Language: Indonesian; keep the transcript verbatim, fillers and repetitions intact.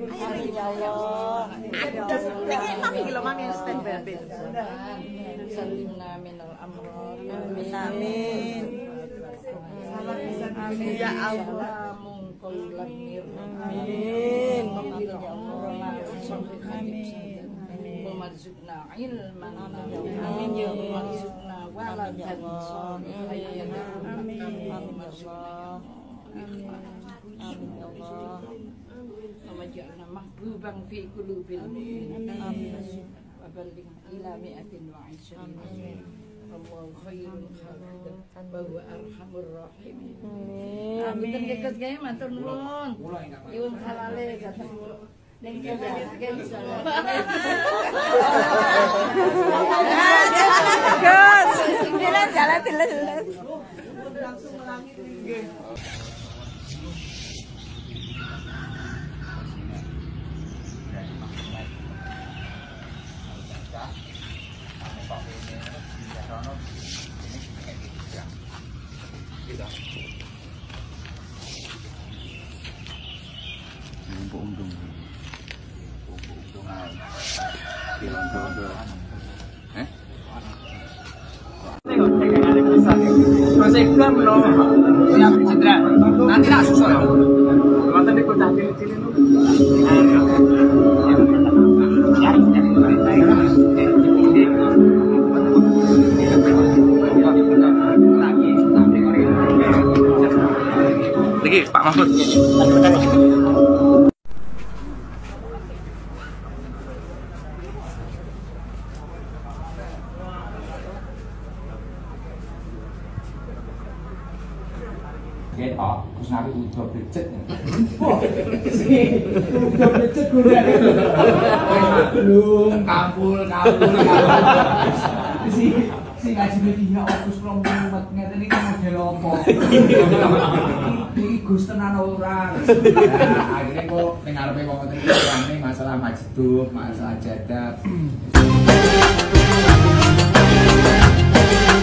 Amin ya Allah. Ini mami gila mami yang stand by. Salimna minal amrod. Amin. Amin. Amin ya Allah. Mungkul langir. Amin. Amin ya Allah. Amin. Memarzuqna ilman. Amin ya Allah. Memarzuqna waladan sholihan. Amin. Amin ya Allah. Amin. Amin ya Allah. Waj'alna mahbuban fi qulubil mu'minin. Amin. Wa balligh ila mi'atin wa ishrin. Allahu khairul khabirin wa huwa arhamur rahimin. Amin. Amin. Dekat gawe matur nuwun. Nyuwun halale dateng ning kene bisa. Gus, jalan jalan jalan. Langsung melangit. Undung-undung. Undung-undungan. Undung-undung. Eh? Masih kan lo yang cedera. Nanti nak susul. Mantan dia kocak cilik-cilik lu. Lagi Pak Mahfud. Kayak Pak, Gus Nabi udah becet. Wah, sih, udah becet gue belum kampul kampul. Si si ngaji media Gus belum mumet ngerti ini kan model opo. Iki Gus tenan ora. Akhirnya kok ning ngarepe wong ngoten masalah majdub, masalah jadab.